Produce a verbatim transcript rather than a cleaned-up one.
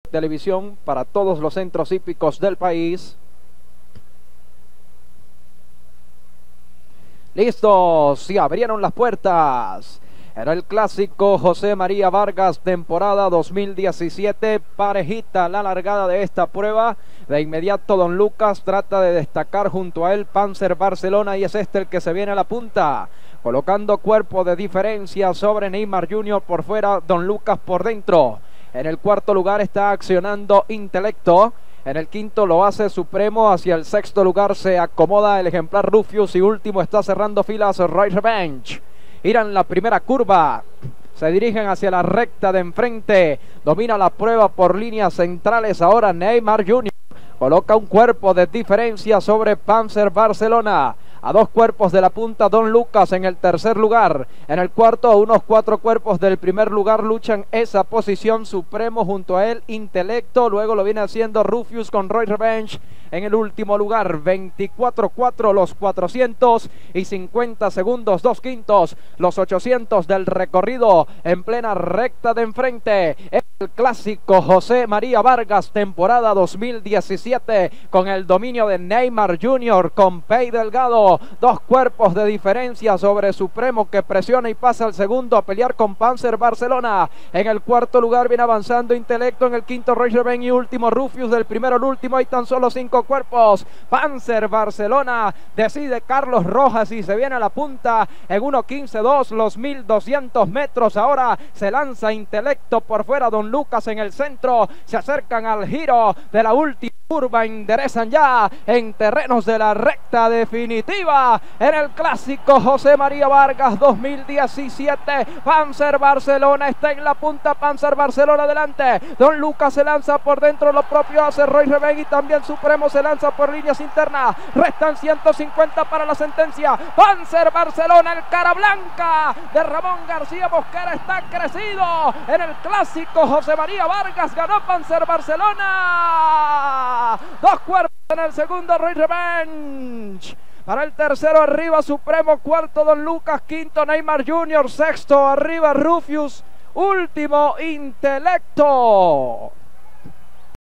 televisión para todos los centros hípicos del país. Listos, y abrieron las puertas. Era el clásico José María Vargas, temporada dos mil diecisiete, parejita la largada de esta prueba. De inmediato Don Lucas trata de destacar junto a él Panzer Barcelona, y es este el que se viene a la punta, colocando cuerpo de diferencia sobre Neymar junior por fuera, Don Lucas por dentro. En el cuarto lugar está accionando Intelecto. En el quinto lo hace Supremo. Hacia el sexto lugar se acomoda el ejemplar Rufius, y último está cerrando filas Roy Revenge. Irán la primera curva, se dirigen hacia la recta de enfrente, domina la prueba por líneas centrales ahora Neymar junior, coloca un cuerpo de diferencia sobre Panzer Barcelona. A dos cuerpos de la punta Don Lucas en el tercer lugar. En el cuarto, a unos cuatro cuerpos del primer lugar luchan esa posición Supremo, junto a él Intelecto. Luego lo viene haciendo Rufius con Roy Revenge en el último lugar. veinticuatro cuatro los cuatrocientos y cincuenta segundos dos quintos los ochocientos del recorrido en plena recta de enfrente. El clásico José María Vargas, temporada dos mil diecisiete, con el dominio de Neymar junior con Pey Delgado. Dos cuerpos de diferencia sobre Supremo, que presiona y pasa al segundo a pelear con Panzer Barcelona. En el cuarto lugar viene avanzando Intelecto, en el quinto Roy Revenge y último Rufius. Del primero al último hay tan solo cinco cuerpos. Panzer Barcelona, decide Carlos Rojas y se viene a la punta en uno quince dos los mil doscientos metros. Ahora se lanza Intelecto por fuera, Don Lucas en el centro. Se acercan al giro de la última curva, enderezan ya en terrenos de la recta definitiva en el clásico José María Vargas dos mil diecisiete. Panzer Barcelona está en la punta, Panzer Barcelona adelante, Don Lucas se lanza por dentro, lo propio hace Roy Revenge, y también Supremo se lanza por líneas internas. Restan ciento cincuenta para la sentencia. Panzer Barcelona, el cara blanca de Ramón García Mosquera, está crecido en el clásico José María Vargas. Ganó Panzer Barcelona. Dos cuerpos en el segundo Roy Revenge. Para el tercero arriba Supremo, cuarto Don Lucas, quinto Neymar junior, sexto arriba Rufius, último Intelecto.